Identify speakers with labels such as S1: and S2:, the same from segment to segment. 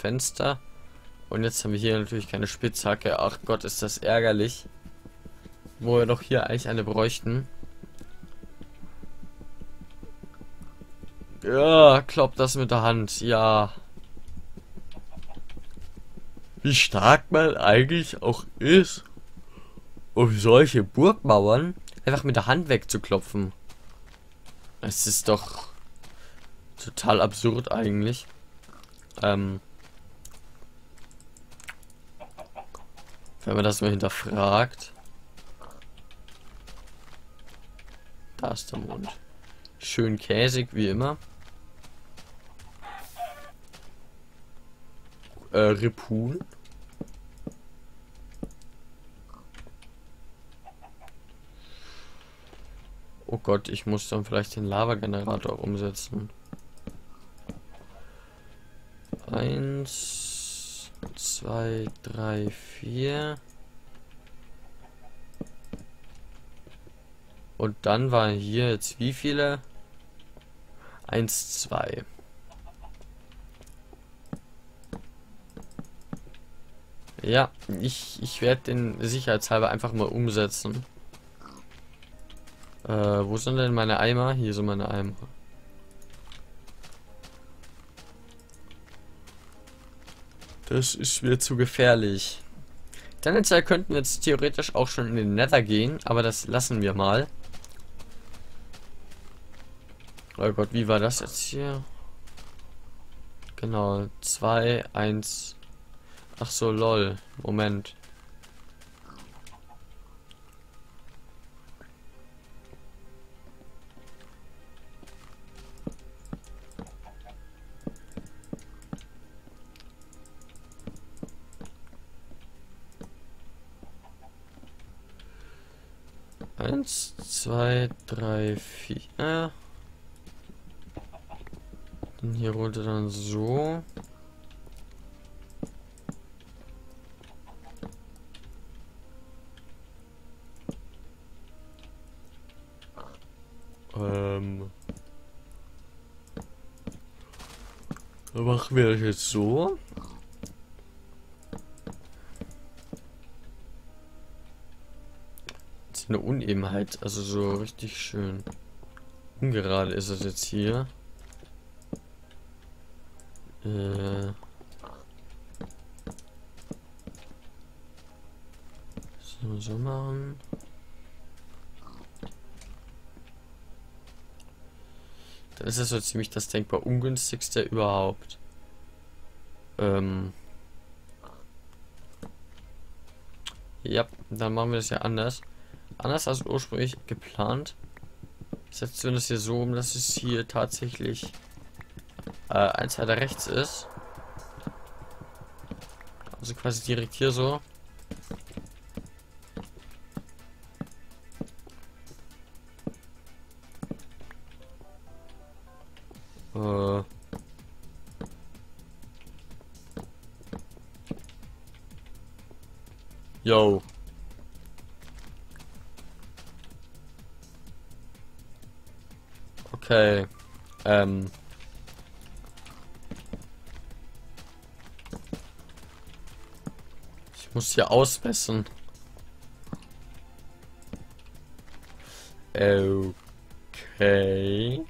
S1: Fenster. Und jetzt haben wir hier natürlich keine Spitzhacke. Ach Gott, ist das ärgerlich. Wo wir doch hier eigentlich eine bräuchten. Ja, kloppt das mit der Hand. Ja. Wie stark man eigentlich auch ist, um solche Burgmauern einfach mit der Hand wegzuklopfen. Es ist doch total absurd eigentlich. Wenn man das mal hinterfragt. Da ist der Mond. Schön käsig, wie immer. Ripun. Oh Gott, ich muss dann vielleicht den Lava-Generator umsetzen. 1, 2, 3, 4. Und dann waren hier jetzt wie viele? 1, 2. Ja, ich werde den sicherheitshalber einfach mal umsetzen. Wo sind denn meine Eimer? Hier sind meine Eimer. Das ist mir zu gefährlich. Tendenziell könnten wir jetzt theoretisch auch schon in den Nether gehen, aber das lassen wir mal. Oh Gott, wie war das jetzt hier? Genau, 2, 1. Ach so, lol. Moment. Eins, zwei, drei, vier. Und hier runter dann so. Dann machen wir das jetzt so. Das ist eine Unebenheit, also so richtig schön. Ungerade ist es jetzt hier. So machen. Dann ist das so ziemlich das denkbar ungünstigste überhaupt. Ja, dann machen wir das ja anders. Anders als ursprünglich geplant. Setzen wir das hier so um, dass es hier tatsächlich eins weiter rechts ist. Also quasi direkt hier so. Yo. Okay. Ich muss hier ausmessen. Okay.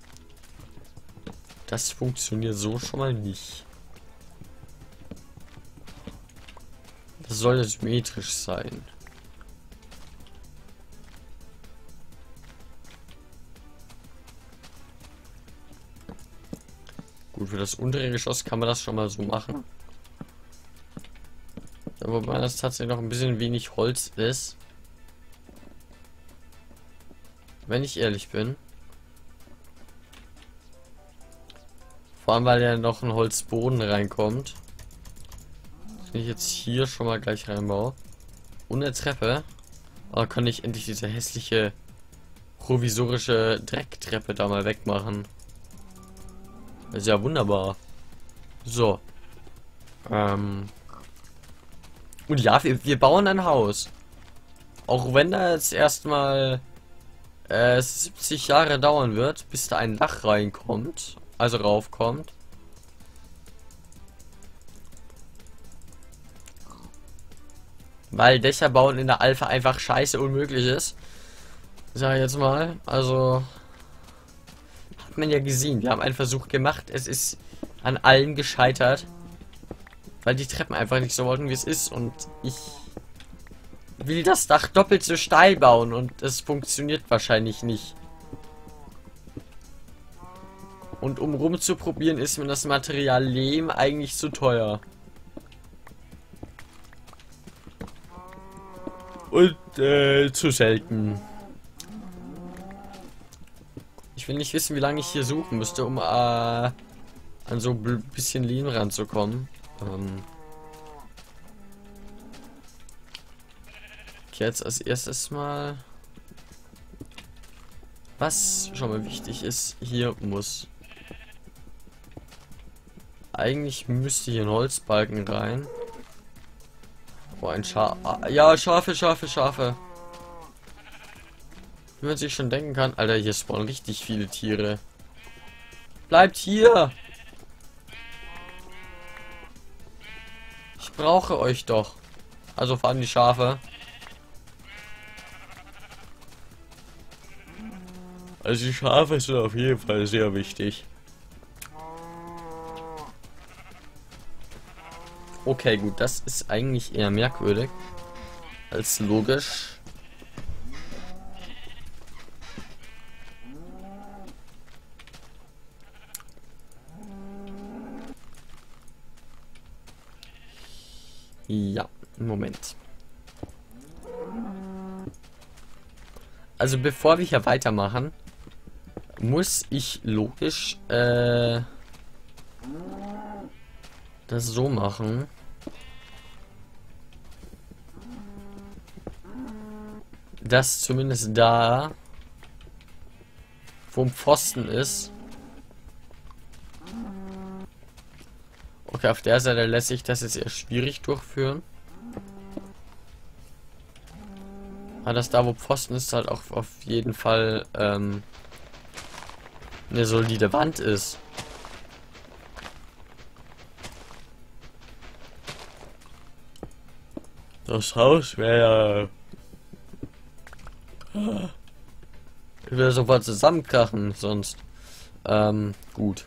S1: Das funktioniert so schon mal nicht. Das soll ja symmetrisch sein. Gut, für das untere Geschoss kann man das schon mal so machen. Ja, wobei das tatsächlich noch ein bisschen wenig Holz ist. Wenn ich ehrlich bin. Vor allem, weil ja noch ein Holzboden reinkommt. Den ich jetzt hier schon mal gleich reinbaue. Und eine Treppe. Aber kann ich endlich diese hässliche provisorische Drecktreppe da mal wegmachen. Das ist ja wunderbar. So. Und ja, wir bauen ein Haus. Auch wenn da jetzt erstmal 70 Jahre dauern wird, bis da ein Dach reinkommt. Also raufkommt. Weil Dächer bauen in der Alpha einfach scheiße unmöglich ist. Sag ich jetzt mal. Also hat man ja gesehen. Wir haben einen Versuch gemacht. Es ist an allem gescheitert. Weil die Treppen einfach nicht so wollten, wie es ist. Und ich will das Dach doppelt so steil bauen. Und es funktioniert wahrscheinlich nicht. Und um rumzuprobieren, ist mir das Material Lehm eigentlich zu teuer. Und zu selten. Ich will nicht wissen, wie lange ich hier suchen müsste, um an so ein bisschen Lehm ranzukommen. Okay, jetzt als erstes mal, was schon mal wichtig ist, hier muss eigentlich müsste hier ein Holzbalken rein. Oh, ein Schaf. Ja, Schafe. Wie man sich schon denken kann. Alter, hier spawnen richtig viele Tiere. Bleibt hier! Ich brauche euch doch. Also vor allem die Schafe. Also die Schafe sind auf jeden Fall sehr wichtig. Okay, gut, das ist eigentlich eher merkwürdig als logisch. Ja, Moment. Also bevor wir hier weitermachen, muss ich logisch das so machen. Dass zumindest da wo ein Pfosten ist. Okay, auf der Seite lässt sich das jetzt eher schwierig durchführen. Aber dass da wo Pfosten ist, halt auch auf jeden Fall eine solide Wand ist. Das Haus wäre ich will sofort zusammenkrachen, sonst. Gut.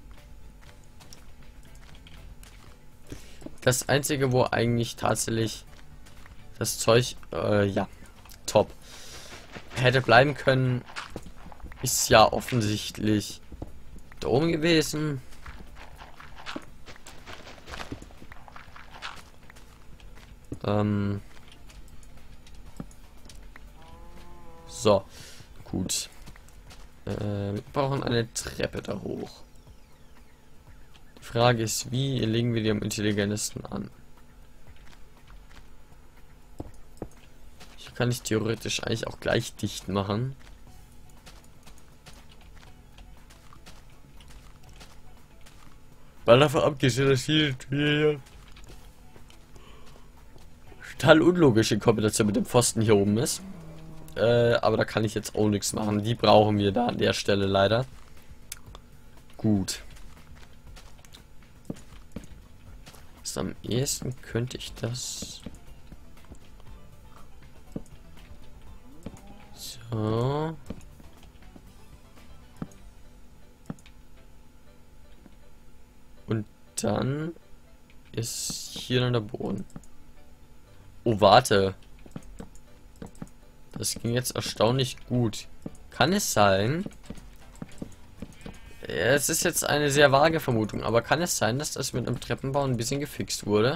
S1: Das einzige, wo eigentlich tatsächlich das Zeug, ja, top hätte bleiben können, ist ja offensichtlich da oben gewesen. So, gut. Wir brauchen eine Treppe da hoch. Die Frage ist, wie legen wir die am intelligentesten an? Hier kann ich theoretisch eigentlich auch gleich dicht machen. Weil davon abgesehen, dass hier total unlogische Kombination mit dem Pfosten hier oben ist. Aber da kann ich jetzt auch nichts machen. Die brauchen wir da an der Stelle leider. Gut. Also am ehesten könnte ich das so. Und dann ist hier dann der Boden. Oh, warte. Das ging jetzt erstaunlich gut. Kann es sein? Es ist jetzt eine sehr vage Vermutung, aber kann es sein, dass das mit einem Treppenbau ein bisschen gefixt wurde?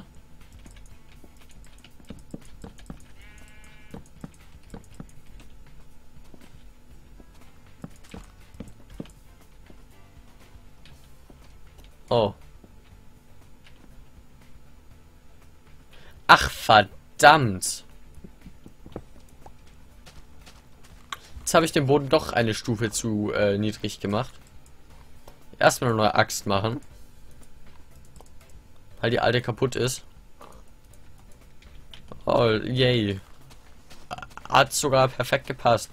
S1: Oh. Ach, verdammt. Jetzt habe ich den Boden doch eine Stufe zu niedrig gemacht. Erstmal eine neue Axt machen. Weil die alte kaputt ist. Oh, yay. Hat sogar perfekt gepasst.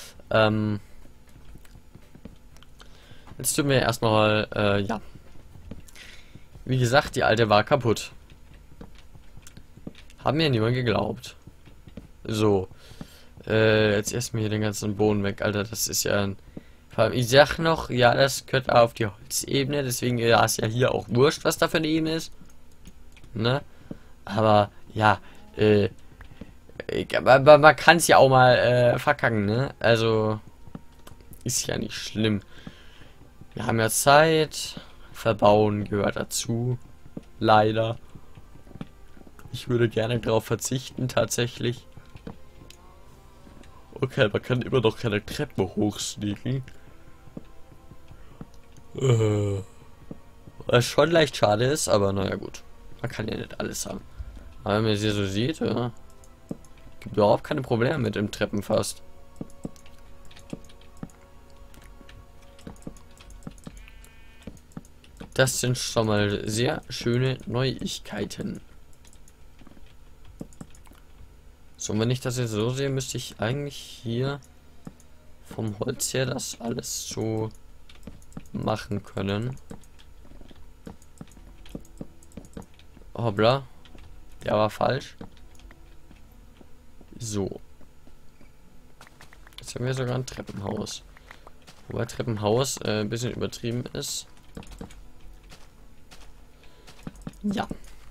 S1: Jetzt tun wir erstmal, ja. Wie gesagt, die alte war kaputt. Haben mir niemand geglaubt. So. Jetzt erstmal hier den ganzen Boden weg, Alter. Das ist ja ein... Vor allem, ich sag noch, ja, das gehört auf die Holzebene. Deswegen ja, ist ja hier auch wurscht, was da für eine Ebene ist. Ne? Aber, ja, man kann es ja auch mal verkacken, ne? Also, ist ja nicht schlimm. Wir haben ja Zeit. Verbauen gehört dazu. Leider. Ich würde gerne darauf verzichten, tatsächlich. Okay, man kann immer noch keine Treppe hochsneaken. Was schon leicht schade ist, aber naja gut. Man kann ja nicht alles haben. Aber wenn man es hier so sieht, ja, gibt überhaupt keine Probleme mit dem Treppen fast. Das sind schon mal sehr schöne Neuigkeiten. So, und wenn ich das jetzt so sehe, müsste ich eigentlich hier vom Holz her das alles so machen können. Hoppla. Der war falsch. So. Jetzt haben wir sogar ein Treppenhaus. Wobei Treppenhaus ein bisschen übertrieben ist. Ja.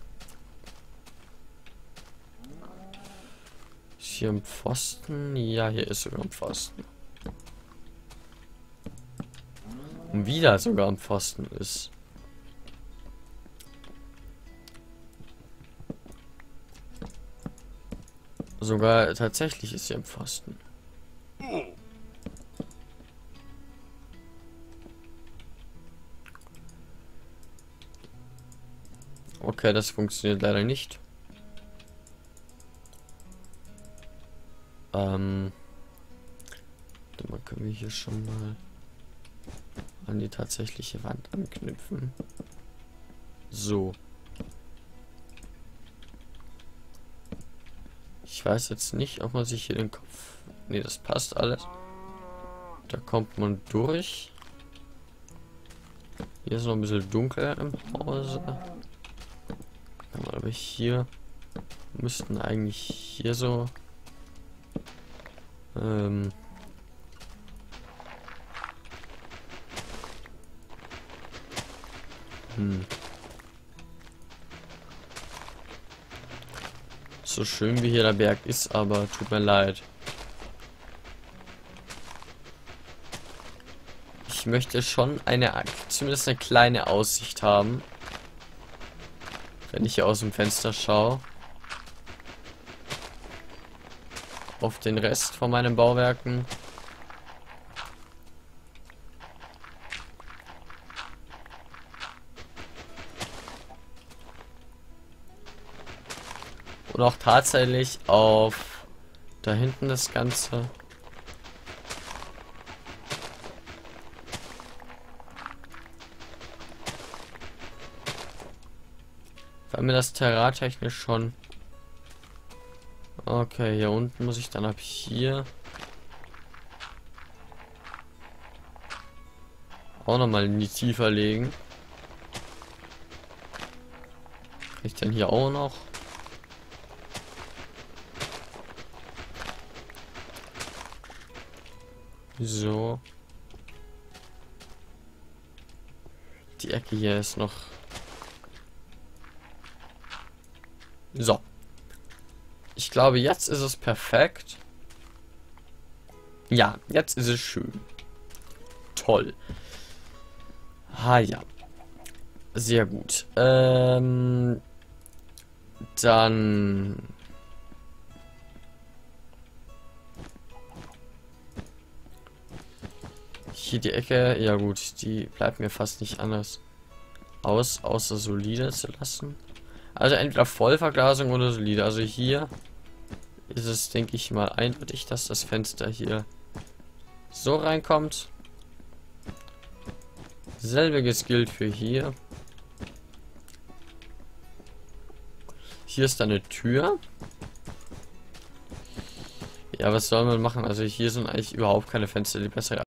S1: Ist hier ein Pfosten? Ja, hier ist sogar ein Pfosten. Und wieder sogar ein Pfosten ist. Sogar tatsächlich ist hier ein Pfosten. Okay, das funktioniert leider nicht. Dann können wir hier schon mal an die tatsächliche Wand anknüpfen. So. Ich weiß jetzt nicht, ob man sich hier den Kopf... Ne, das passt alles. Da kommt man durch. Hier ist noch ein bisschen dunkel im Hause. Aber hier müssten eigentlich hier so... So schön wie hier der Berg ist, aber tut mir leid. Ich möchte schon zumindest eine kleine Aussicht haben. Wenn ich hier aus dem Fenster schaue. Auf den Rest von meinen Bauwerken. Und auch tatsächlich auf da hinten das Ganze. Weil mir das terraintechnisch schon... Okay, hier unten muss ich dann ab hier auch noch mal in die tiefer legen. Kann ich denn hier auch noch? So. Die Ecke hier ist noch... So. Ich glaube, jetzt ist es perfekt. Ja, jetzt ist es schön. Toll. Ah ja. Sehr gut. Dann... Hier die Ecke. Ja gut, die bleibt mir fast nicht anders aus, außer solide zu lassen. Also entweder Vollverglasung oder solide. Also hier ist es, denke ich mal, eindeutig, dass das Fenster hier so reinkommt. Selbiges gilt für hier. Hier ist eine Tür. Ja, was soll man machen? Also hier sind eigentlich überhaupt keine Fenster, die bessere